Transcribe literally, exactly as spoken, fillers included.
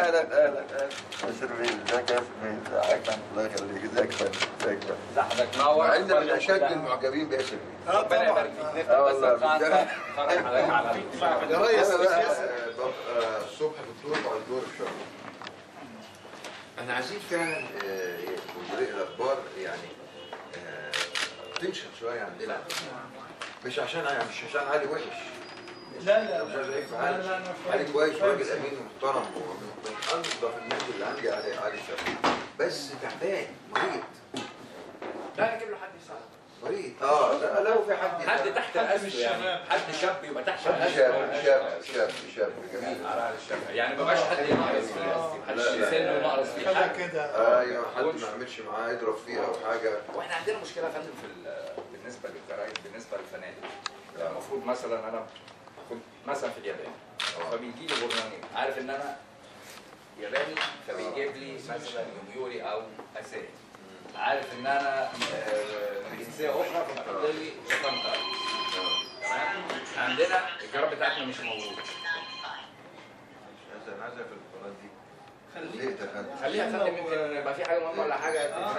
اهلا اهلا اهلا سيرفين، ازيك يا سيرفين؟ ازيك؟ الله يخليك، ازيك يا فندم؟ ازيك يا فندم؟ حضرتك منور. مع ان من اشد المعجبين باسم ربنا يبارك فيك. اه والله نتفرج حضرتك على يا ريس. انا ببقى الصبح في الدور وعلى الدور في الشغل. احنا عايزين فعلا مديرية الاخبار يعني تنشط شويه عندنا، مش عشان مش عشان علي وحش، لا لا مش عشان عيب علي، علي كويس وراجل امين ومحترم ومن انظف الناس اللي عندي. علي علي شاب بس تعبان مريض. لا نجيب له حد يساعده. مريض اه لا لو في حد حد تحت رقبته يعني، حد شاب يبقى تحت رقبته. شاب شاب شاب شاب جميل على الشاب يعني ما بقاش حد ينقص فيه، محدش سنه ينقص فيه كده حد كده. ايوه حد ما يعملش معاه يضرب فيها او حاجه. واحنا عندنا مشكله يا فندم في بالنسبه للجرايد، بالنسبه للفنادق. يعني المفروض مثلا انا كنت مثلا في اليابان فبيجي لي برنامج عارف ان انا ياباني فبيجيب لي مثلا يوميوري او اسامي، عارف ان انا من جنسيه اخرى فبيحط لي شطنطه. تمام؟ احنا عندنا الجراب بتاعتنا مش موجود. انا عايز في القناه دي خليها خليها يا فندم يمكن يبقى في حاجه مهمه ولا حاجه.